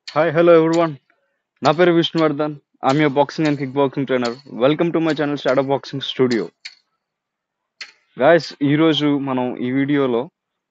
Hi, hello everyone. నా పేరు Vishnuvardhan. I'm your boxing and kickboxing trainer. Welcome to my channel Shadow Boxing Studio. ఈ రోజు మనం ఈ వీడియోలో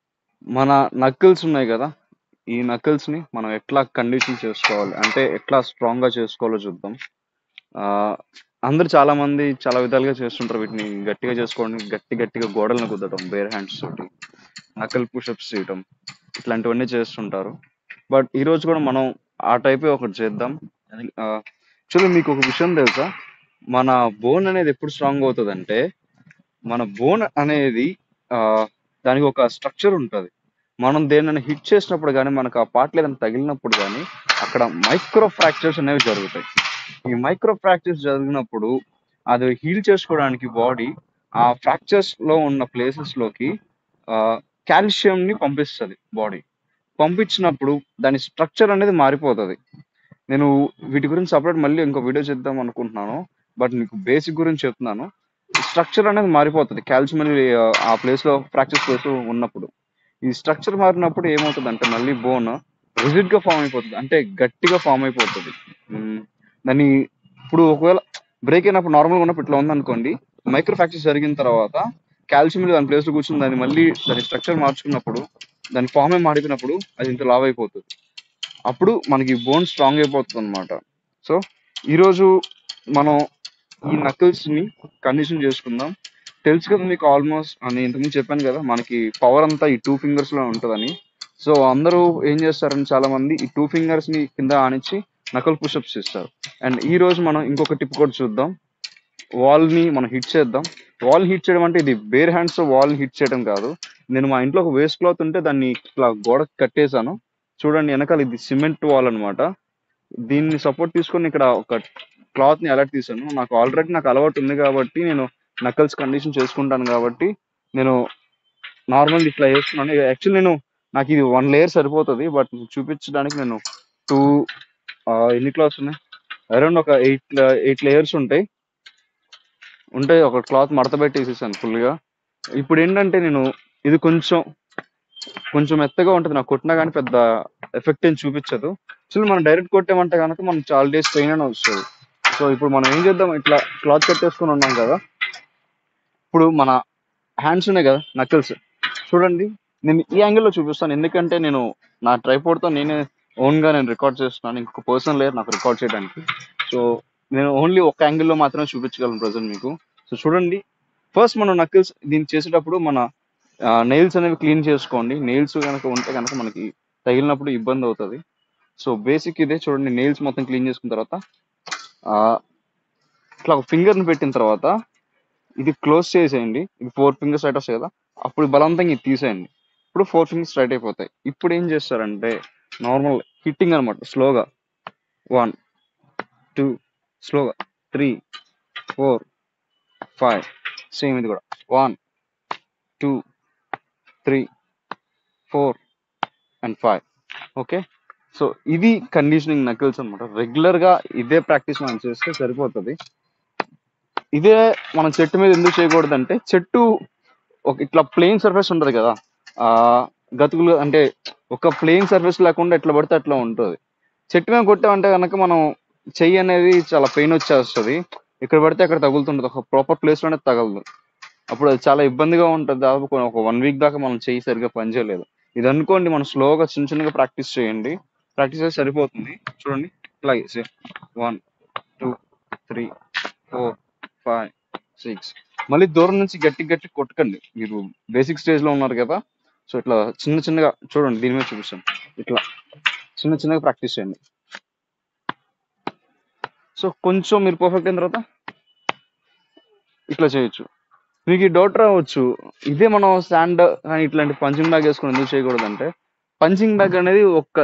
మన నకిల్స్ ఉన్నాయి కదా, ఈ నకిల్స్ ని మనం ఎట్లా కండిషన్ చేసుకోవాలి అంటే ఎట్లా స్ట్రాంగ్ గా చేసుకోవాలో చూద్దాం. ఆ అందరు చాలా మంది చాలా విధాలుగా చేస్తుంటారు. వీటిని గట్టిగా చేసుకోవడం, గట్టిగా గోడలను కుద్దడం, బేర్ హ్యాండ్స్ తోటి నకల్ పుషప్స్ చేయడం, ఇట్లాంటివన్నీ చేస్తుంటారు. బట్ ఈ రోజు కూడా మనం ఆ టైపే ఒకటి చేద్దాం. ఆ, చూడండి, మీకు ఒక విషయం తెలుసా? మన బోన్ అనేది ఎప్పుడు స్ట్రాంగ్ అవుతుంది, మన బోన్ అనేది ఆ దానికి ఒక స్ట్రక్చర్ ఉంటుంది. మనం దేనిని హిట్ చేసినప్పుడు కానీ, మనకు ఆ పార్ట్ ఏదైనా తగిలినప్పుడు కానీ అక్కడ మైక్రో ఫ్రాక్చర్స్ అనేవి జరుగుతాయి. ఈ మైక్రో ఫ్రాక్చర్స్ జరిగినప్పుడు అది హీల్ చేసుకోవడానికి బాడీ ఆ ఫ్రాక్చర్స్ లో ఉన్న ప్లేసెస్ లోకి కాల్షియం ని పంపిస్తుంది. బాడీ పంపించినప్పుడు దాని స్ట్రక్చర్ అనేది మారిపోతుంది. నేను వీటి గురించి సపరేట్ మళ్ళీ ఇంకో వీడియో చేద్దాం అనుకుంటున్నాను. బట్ మీకు బేసిక్ గురించి చెప్తున్నాను. స్ట్రక్చర్ అనేది మారిపోతుంది కాల్షియం అనేది ఆ ప్లేస్ లో ఫ్రాక్చర్ ప్లేస్ ఉన్నప్పుడు. ఈ స్ట్రక్చర్ మారినప్పుడు ఏమవుతుంది అంటే మళ్ళీ బోన్ రిజిడ్ గా ఫామ్ అయిపోతుంది, అంటే గట్టిగా ఫామ్ అయిపోతుంది. దాన్ని ఇప్పుడు ఒకవేళ బ్రేక్ అయినప్పుడు నార్మల్గా ఉన్నప్పుడు ఇట్లా ఉందనుకోండి, మైక్రో ఫ్రాక్చర్ జరిగిన తర్వాత కాల్షియం దాని ప్లేస్ లో కూర్చుని దాన్ని మళ్ళీ దాని స్ట్రక్చర్ మార్చుకున్నప్పుడు, దాని ఫామ్ మారిపోయినప్పుడు అది ఇంత లావ్ అయిపోతుంది. అప్పుడు మనకి బోన్ స్ట్రాంగ్ అయిపోతుంది అనమాట. సో ఈరోజు మనం ఈ నకిల్స్ ని కండిషన్ చేసుకుందాం. తెలుసు కదా మీకు, ఆల్మోస్ట్ నేను ఇంతకుముందు చెప్పాను కదా, మనకి పవర్ అంతా ఈ 2 ఫింగర్స్ లో ఉంటుందని. సో అందరూ ఏం చేస్తారని చాలా మంది ఈ 2 ఫింగర్స్ ని కింద ఆనించి నకల్ పుషప్స్ చేస్తారు. అండ్ ఈ రోజు మనం ఇంకొక టిప్ కూడా చూద్దాం. వాల్ ని మనం హిట్ చేద్దాం. వాల్ హిట్ చేయడం అంటే ఇది బేర్ హ్యాండ్స్ తో వాల్ ని హిట్ చేయడం కాదు. నేను మా ఇంట్లో ఒక వేస్ట్ క్లాత్ ఉంటే దాన్ని ఇట్లా గోడకు కట్టేశాను. చూడండి, వెనకాల ఇది సిమెంట్ వాల్ అన్నమాట. దీన్ని సపోర్ట్ తీసుకొని ఇక్కడ ఒక క్లాత్ ని అలర్ట్ తీసాను. నాకు అలవాటు ఉంది కాబట్టి, నేను నకల్స్ కండిషన్ చేసుకుంటాను కాబట్టి నేను నార్మల్ ఇట్లా వేస్తున్నాను. యాక్చువల్లీ నాకు ఇది 1 లేయర్ సరిపోతుంది. బట్ చూపించడానికి నేను టూ ఎన్ని క్లాత్స్ ఉన్నాయి, అరౌండ్ ఒక 8 లేయర్స్ ఉంటాయి. ఒక క్లాత్ మడత పెట్టేసేసాను ఫుల్ గా. ఇప్పుడు ఏంటంటే నేను ఇది కొంచెం మెత్తగా ఉంటుంది. నాకు కొట్టినా కానీ పెద్ద ఎఫెక్ట్ ఏం చూపించదు. సో మనం డైరెక్ట్ కొట్టామంటే కనుక మనం చాలా డేస్ పెయిన్ అని వస్తుంది. సో ఇప్పుడు మనం ఏం చేద్దాం, ఇట్లా క్లాత్ కట్టేసుకుని ఉన్నాం కదా. ఇప్పుడు మన హ్యాండ్స్ ఉన్నాయి కదా, నకిల్స్. చూడండి, నేను ఈ యాంగిల్లో చూపిస్తాను, ఎందుకంటే నేను నా ట్రైపోర్డ్ తో నేనే ఓన్ గా నేను రికార్డ్ చేస్తున్నాను. ఇంకొక పర్సన్ లేరు నాకు రికార్డ్ చేయడానికి. సో నేను ఓన్లీ ఒక యాంగిల్లో మాత్రమే చూపించగలను ప్రజెంట్ మీకు. సో చూడండి, ఫస్ట్ మనం నకిల్స్ దీన్ని చేసేటప్పుడు మన నెయిల్స్ అనేవి క్లీన్ చేసుకోండి. నెయిల్స్ కనుక ఉంటే కనుక మనకి తగిలినప్పుడు ఇబ్బంది అవుతుంది. సో బేసిక్ ఇదే. చూడండి, నెయిల్స్ మొత్తం క్లీన్ చేసుకున్న తర్వాత ఆ, ఇట్లా ఒక ఫింగర్ ని పెట్టిన తర్వాత ఇది క్లోజ్ చేసేయండి. ఇది 4 ఫింగర్స్ రైట్ వస్తాయి కదా, అప్పుడు బలవంతంగా ఇది తీసేయండి. ఇప్పుడు 4 ఫింగర్స్ రైట్ అయిపోతాయి. ఇప్పుడు ఏం చేస్తారంటే నార్మల్ హిట్టింగ్ అనమాట. స్లోగా 1 2, స్లోగా 3 4 5. సేమ్ ఇది కూడా 1 2 3 4 and 5. ఓకే. సో ఇది కండిషనింగ్ నకిల్స్ అనమాట. రెగ్యులర్ గా ఇదే ప్రాక్టీస్ మనం చేస్తే సరిపోతుంది. ఇదే మనం చెట్టు మీద ఎందుకు చేయకూడదు అంటే, చెట్టు ఒక ఇట్లా ప్లెయిన్ సర్ఫేస్ ఉంటది కదా, ఆ గతుకులు అంటే ఒక ప్లెయిన్ సర్ఫేస్ లేకుండా ఎట్లా పడితే అట్లా ఉంటుంది. చెట్టు మీద కొట్టామంటే కనుక మనం చెయ్యి అనేది చాలా పెయిన్ వచ్చేస్తుంది. ఇక్కడ పడితే అక్కడ తగులుతుంటది, ఒక ప్రాపర్ ప్లేస్ లోనే తగలదు. అప్పుడు అది చాలా ఇబ్బందిగా ఉంటుంది. దాదాపు ఒక 1 వీక్ దాకా మనం చెయ్యి సరిగ్గా పనిచేయలేదు. ఇది అనుకోండి, మనం స్లోగా చిన్నగా ప్రాక్టీస్ చేయండి. ప్రాక్టీస్ చేస్తే సరిపోతుంది. చూడండి, ఇట్లాగే 1 2 3 4 5 6. మళ్ళీ దూరం నుంచి గట్టి కొట్టకండి. మీరు బేసిక్ స్టేజ్ లో ఉన్నారు కదా. సో ఇట్లా చిన్నగా చూడండి, దీని మీద చూపిస్తాను. ఇట్లా చిన్నగా ప్రాక్టీస్ చేయండి. సో కొంచెం మీరు పర్ఫెక్ట్ అయిన తర్వాత ఇట్లా చేయొచ్చు. మీకు ఈ డౌట్ రావచ్చు, ఇదే మనం స్టాండ్ కానీ ఇట్లాంటి పంచింగ్ బ్యాగ్ వేసుకుని ఎందుకు చేయకూడదు అంటే, పంచింగ్ బ్యాగ్ అనేది ఒక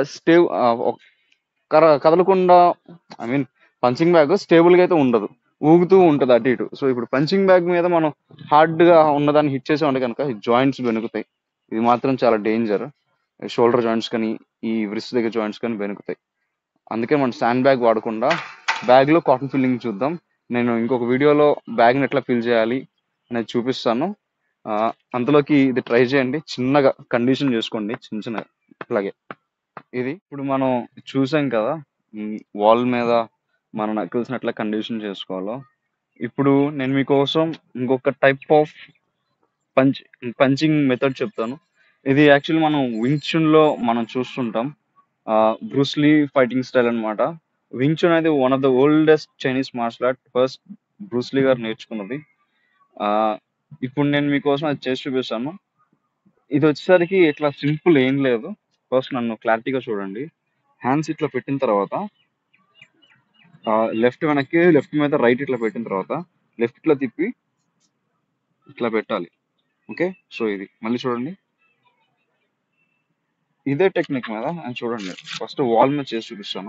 కదలకుండా, I mean punching bag stable గా అయితే ఉండదు, ఊగుతూ ఉంటది అటు ఇటు. సో ఇప్పుడు పంచింగ్ బ్యాగ్ మీద మనం హార్డ్ గా ఉన్నదాన్ని హిట్ చేసామంటే కనుక జాయింట్స్ బెనుకుతాయి. ఇది మాత్రం చాలా డేంజర్. షోల్డర్ జాయింట్స్ కానీ ఈ వ్రిస్ట్ దగ్గర జాయింట్స్ కానీ బెనుకుతాయి. అందుకే మనం స్టాండ్ బ్యాగ్ వాడకుండా బ్యాగ్ లో కాటన్ ఫిల్లింగ్ చూద్దాం. నేను ఇంకొక వీడియోలో బ్యాగ్ ని ఎట్లా ఫిల్ చేయాలి అనేది చూపిస్తాను. అంతలోకి ఇది ట్రై చేయండి, చిన్నగా కండిషన్ చేసుకోండి చిన్నగా ఇట్లాగే. ఇది ఇప్పుడు మనం చూసాం కదా, వాల్ మీద మన నకిల్స్ని ఎట్లా కండిషన్ చేసుకోవాలో. ఇప్పుడు నేను మీకోసం ఇంకొక type of punch punching method చెప్తాను. ఇది యాక్చువల్లీ మనం వింగ్ చున్ లో మనం చూస్తుంటాం. బ్రూస్లీ ఫైటింగ్ స్టైల్ అన్నమాట. వింగ్ చున్ అనేది one of the oldest Chinese martial art. First Bruce Lee గారు నేర్చుకున్నది. ఆ, ఇప్పుడు నేను మీకోసం అది చేసి చూపిస్తాను. ఇది వచ్చేసరికి ఇట్లా సింపుల్ ఏం లేదు. ఫస్ట్ నన్ను క్లారిటీగా చూడండి. హ్యాండ్స్ ఇట్లా పెట్టిన తర్వాత లెఫ్ట్ వెనక్కి, లెఫ్ట్ మీద రైట్ ఇట్లా పెట్టిన తర్వాత లెఫ్ట్ ఇట్లా తిప్పి ఇట్లా పెట్టాలి. ఓకే, సో ఇది మళ్ళీ చూడండి. ఇదే టెక్నిక్ మీద అని చూడండి. ఫస్ట్ వాల్ మీద చేసి చూపిస్తాను.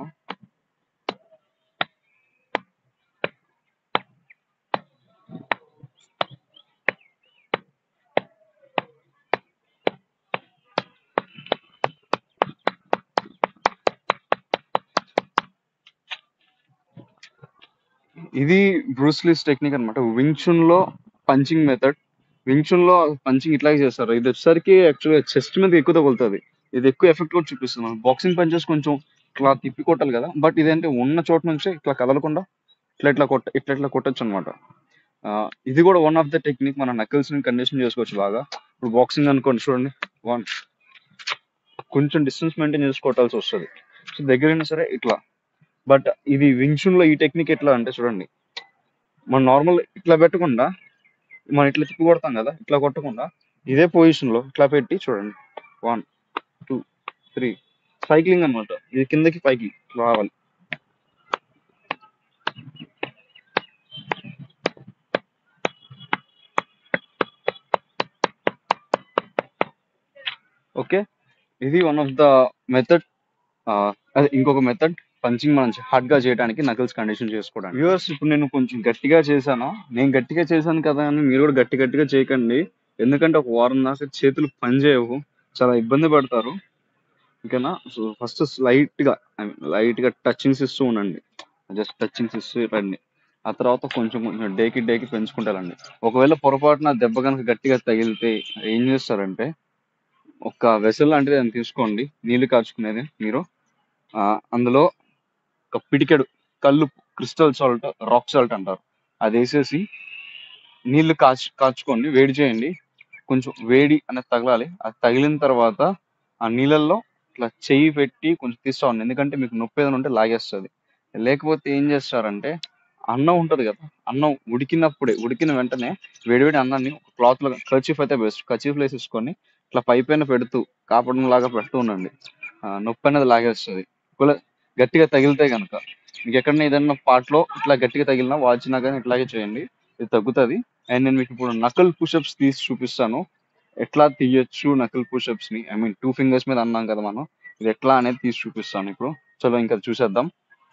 ఇది బ్రూస్లీస్ టెక్నిక్ అనమాట. వింగ్ చున్ లో పంచింగ్ మెథడ్. వింగ్ చున్ లో పంచింగ్ ఇట్లాగే చేస్తారు. ఇది వచ్చేసరికి యాక్చువల్గా చెస్ట్ మీద ఎక్కువ తగులుతుంది. ఇది ఎక్కువ ఎఫెక్ట్ కూడా చూపిస్తుంది. బాక్సింగ్ పంచెస్ కొంచెం ఇట్లా తిప్పి కొట్టాలి కదా, బట్ ఇదేంటే ఉన్న చోట నుంచి ఇట్లా కదలకుండా ఇట్లా కొట్టచ్చు అనమాట. ఇది కూడా వన్ ఆఫ్ ద టెక్నిక్. మన నకిల్స్ ని కండిషన్ చేసుకోవచ్చు బాగా. ఇప్పుడు బాక్సింగ్ అనుకోండి, చూడండి. వన్ కొంచెం డిస్టెన్స్ మెయింటైన్ చేసి కొట్టాల్సి వస్తుంది. సో దగ్గరైనా సరే ఇట్లా. బట్ ఇది వింగ్ చున్ లో ఈ టెక్నిక్ ఎట్లా అంటే చూడండి, మనం నార్మల్ ఇట్లా పెట్టకుండా మనం ఇట్లా తిప్పి కొడతాం కదా, ఇట్లా కొట్టకుండా ఇదే పొజిషన్ లో ఇట్లా పెట్టి చూడండి. 1 2 3 సైక్లింగ్ అనమాట. ఇది కిందకి పైకి రావాలి. ఓకే, ఇది వన్ ఆఫ్ ద మెథడ్. అదే ఇంకొక మెథడ్ పంచింగ్ మనం హార్డ్ గా చేయడానికి, నకిల్స్ కండిషన్ చేసుకోవడానికి. వ్యూవర్స్, ఇప్పుడు నేను కొంచెం గట్టిగా చేశాను. నేను గట్టిగా చేశాను కదా అని మీరు కూడా గట్టిగా చేయకండి. ఎందుకంటే ఒక వారం దాకా చేతులు పని చేయవు, చాలా ఇబ్బంది పడతారు. ఓకేనా? సో ఫస్ట్ లైట్ గా టచింగ్స్ ఇస్తూ ఉండండి. జస్ట్ టచింగ్స్ ఇస్తూ రండి. ఆ తర్వాత కొంచెం కొంచెం డేకి పెంచుకుంటారండి. ఒకవేళ పొరపాటున దెబ్బ కనుక గట్టిగా తగిలితే ఏం చేస్తారంటే, ఒక వెసల్ లాంటిది అని తీసుకోండి, నీళ్లు కాచుకునేది మీరు. అందులో ఒక పిడికెడు కల్లు, క్రిస్టల్ సాల్ట్, రాక్ సాల్ట్ అంటారు, అది వేసేసి నీళ్లు కాచుకోండి, వేడి చేయండి. కొంచెం వేడి అనేది తగలాలి. అది తగిలిన తర్వాత ఆ నీళ్ళల్లో ఇట్లా చెయ్యి పెట్టి కొంచెం తీస్తా ఉండండి. ఎందుకంటే మీకు నొప్పి ఏదైనా ఉంటే లాగేస్తుంది. లేకపోతే ఏం చేస్తారంటే, అన్నం ఉంటది కదా, అన్నం ఉడికిన వెంటనే వేడివేడి అన్నాన్ని క్లాత్ లో, కర్చీఫ్ అయితే బెస్ట్, కర్చీఫ్ వేసేసుకొని ఇట్లా పై పైన పెడుతూ కాపడం లాగా పెడుతూ ఉండండి. నొప్పి అనేది లాగేస్తుంది. ఒకవేళ గట్టిగా తగిలితే కనుక, మీకు ఎక్కడైనా ఏదైనా పార్ట్ లో ఇట్లా గట్టిగా తగిలినా వాచినా కానీ ఇట్లాగే చేయండి, ఇది తగ్గుతుంది. అండ్ నేను మీకు ఇప్పుడు నకల్ పుషప్స్ తీసి చూపిస్తాను. ఎట్లా తీయొచ్చు నకల్ పుషప్స్ ని, ఐ మీన్ 2 ఫింగర్స్ మీద అన్నాం కదా మనం, ఇది ఎట్లా అనేది తీసి చూపిస్తాను ఇప్పుడు. చలో ఇంకా చూసేద్దాం.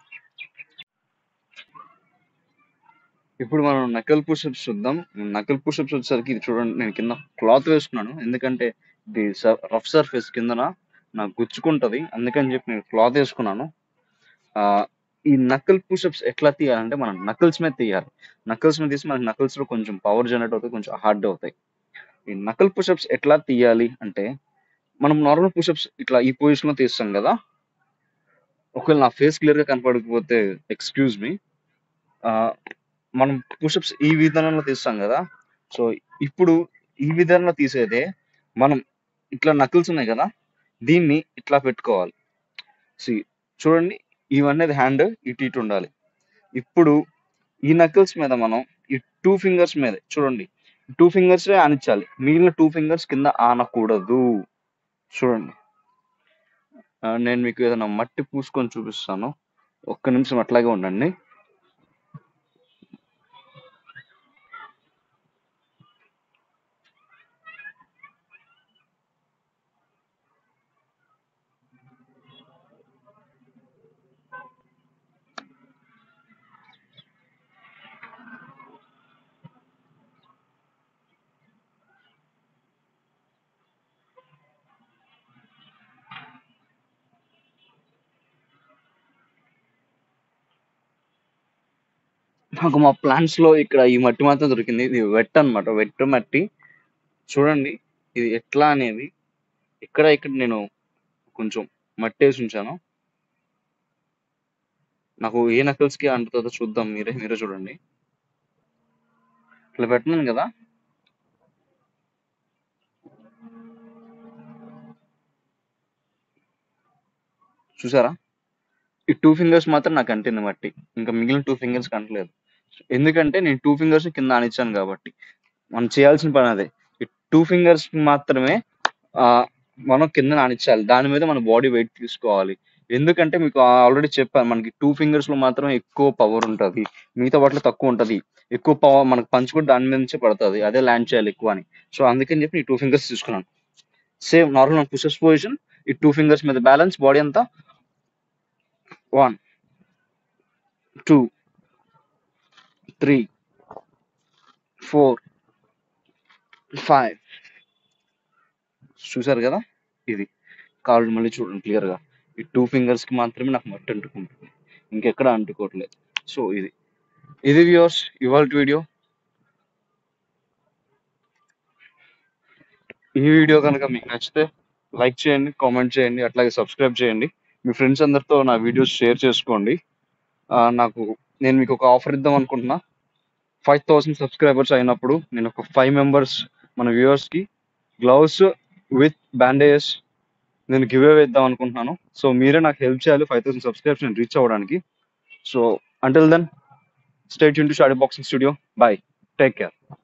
ఇప్పుడు మనం నకల్ పుషప్స్ చూద్దాం. నకల్ పుషప్స్ వచ్చేసరికి ఇది చూడండి, నేను కింద క్లాత్ వేసుకున్నాను. ఎందుకంటే ఇది రఫ్ సర్ఫేస్ కిందన నాకు గుచ్చుకుంటది, అందుకని చెప్పి నేను క్లాత్ వేసుకున్నాను. ఆ ఈ నకల్ పుషప్స్ ఎట్లా తీయాలంటే, మనం నకల్స్ మీద తీయాలి. నకల్స్ మీద తీసి మనకి నకల్స్ లో కొంచెం పవర్ జనరేట్ అవుతాయి, కొంచెం హార్డ్ అవుతాయి. ఈ నకల్ పుషప్స్ ఎట్లా తీయాలి అంటే, మనం నార్మల్ పుషప్స్ ఇట్లా ఈ పొజిషన్ లో తీస్తాం కదా. ఒకవేళ నా ఫేస్ క్లియర్ గా కనపడకపోతే ఎక్స్క్యూజ్ మీ. మనం పుషప్స్ ఈ విధానంలో తీస్తాం కదా. సో ఇప్పుడు ఈ విధానంలో తీసేదే మనం ఇట్లా నకిల్స్ ఉన్నాయి కదా, దీన్ని ఇట్లా పెట్టుకోవాలి. సి చూడండి, ఇవన్నీ హ్యాండ్ ఇటు ఉండాలి. ఇప్పుడు ఈ నకిల్స్ మీద మనం ఈ 2 ఫింగర్స్ మీద చూడండి, 2 ఫింగర్స్ ఆనించాలి, మిగిలిన 2 ఫింగర్స్ కింద ఆనకూడదు. చూడండి, నేను మీకు ఏదైనా మట్టి పూసుకొని చూపిస్తాను. ఒక్క నిమిషం అట్లాగే ఉండండి. నాకు మా ప్లాంట్స్ లో ఇక్కడ ఈ మట్టి మాత్రం దొరికింది. ఇది వెట్ అన్నమాట, వెట్ మట్టి. చూడండి ఇది ఎట్లా అనేది. ఇక్కడ నేను కొంచెం మట్టేసి ఉంచాను. నాకు ఏ నకిల్స్ కి అంటుతుందో చూద్దాం, మీరే చూడండి. ఇట్లా పెట్టినాను కదా, చూసారా? ఈ 2 ఫింగర్స్ మాత్రం నాకు అంటింది మట్టి. ఇంకా మిగిలిన 2 ఫింగర్స్ కంటలేదు. ఎందుకంటే నేను 2 ఫింగర్స్ కింద ఆనిచ్చాను కాబట్టి. మనం చేయాల్సిన పని అదే. ఈ 2 ఫింగర్స్ మాత్రమే మనం కింద ఆనిచ్చాలి. దాని మీద మన బాడీ వెయిట్ తీసుకోవాలి. ఎందుకంటే మీకు ఆల్రెడీ చెప్పాను, మనకి 2 ఫింగర్స్ లో మాత్రమే ఎక్కువ పవర్ ఉంటది. మిగతా వాటిలో తక్కువ ఉంటది. ఎక్కువ పవర్ మనకు పంచ్ కూడా దాని మీద నుంచే పడతది. అదే ల్యాండ్ చేయాలి ఎక్కువ అని. సో అందుకని చెప్పి ఈ 2 ఫింగర్స్ తీసుకున్నాను. Same normal pushes position. ఈ 2 ఫింగర్స్ మీద బ్యాలెన్స్ బాడీ అంతా. 1, 2, 3, 4, 5. చూసారు కదా? ఇది కాళ్ళు మళ్ళీ చూడండి క్లియర్ గా. ఈ 2 ఫింగర్స్ కి మాత్రమే నాకు మట్టి అంటుకుంటుంది, ఇంకెక్కడ అంటుకోవట్లేదు. సో ఇది వ్యూవర్స్ ఇవాళ వీడియో. ఈ వీడియో కనుక మీకు నచ్చితే లైక్ చేయండి, కామెంట్ చేయండి, అట్లాగే సబ్స్క్రైబ్ చేయండి. మీ ఫ్రెండ్స్ అందరితో నా వీడియోస్ షేర్ చేసుకోండి. నాకు నేను మీకు ఒక ఆఫర్ ఇద్దాం అనుకుంటున్నా. 5,000 సబ్స్క్రైబర్స్ అయినప్పుడు నేను ఒక 5 మెంబర్స్ మన వ్యూవర్స్ కి గ్లౌస్ విత్ బ్యాండేజెస్ నేను గివ్ అవే ఇద్దాం అనుకుంటున్నాను. సో మీరే నాకు హెల్ప్ చేయాలి 5,000 సబ్స్క్రైబర్స్ నేను రీచ్ అవ్వడానికి. So until then, stay tuned to shadow boxing studio. Bye, take care.